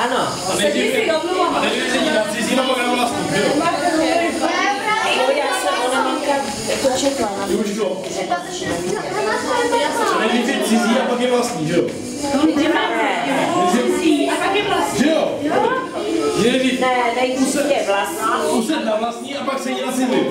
Ano. A nejdřív na cizí nebo na vlastní, jo? Já jsem ona mamka to četla. Už to. Nejdřív cizí a pak je vlastní, že jo? A pak je vlastní. Že jo? Nejdřív je vlastní. uset na vlastní a pak se jde na cizí.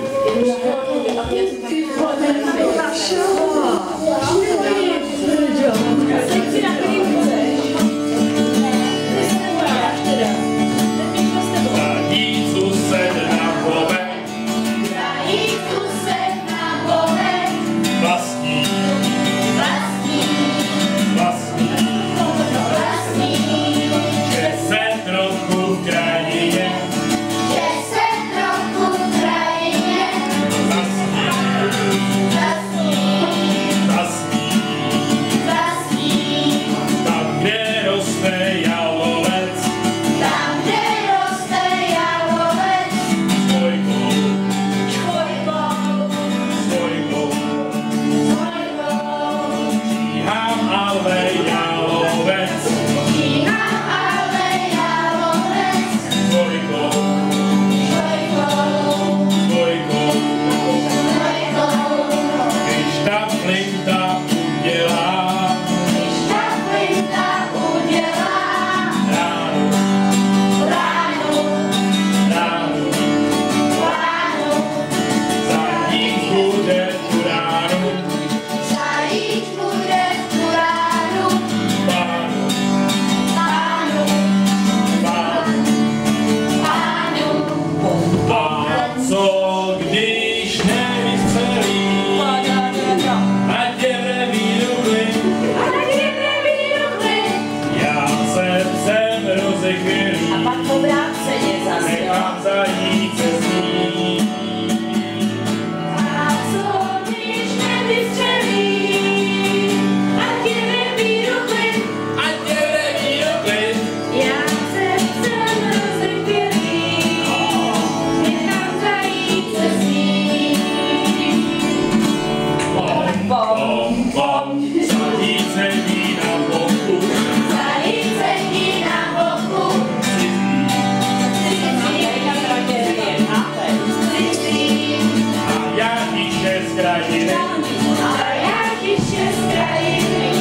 A pak obráceně zase, jo? A co když nevystřelí, ať je nevíru klid. Já se chcem rozechvělý, nechám zajít se sním. Pom, pom, zajít sedí na boku. Zajít sedí na boku. A já tiše z krajiny. A já tiše z krajiny.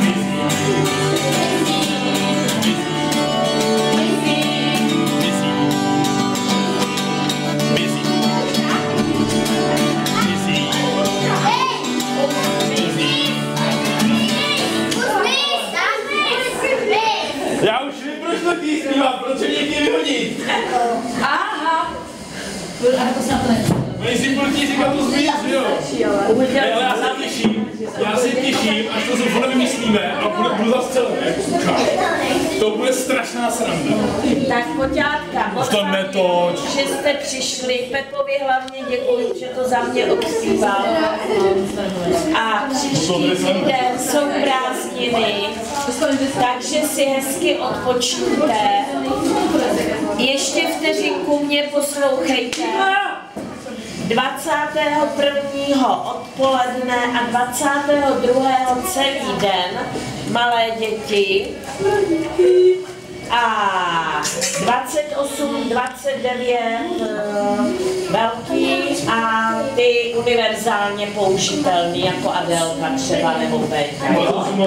Já už vím, proč to ty zpívám, proč mě chtějí vyhodit. Aha. Ale to se na to nechce. Oni si budou chtít říkat tu zvíř, jo? Ne, ale já se těším, až to zrovna vymyslíme a budu zastřelený jako suka. To bude strašná sranda. Tak poťátka, moc to netoč. že jste přišli. Pepovi hlavně děkuji, že to za mě odspíval. A příští týden jsou prázdniny, takže si hezky odpočněte. Ještě vteřinku mě poslouchejte. 21. odpoledne a 22. celý den malé děti a 28, 29 velký a ty univerzálně použitelný jako Adelka třeba nebo Péťa.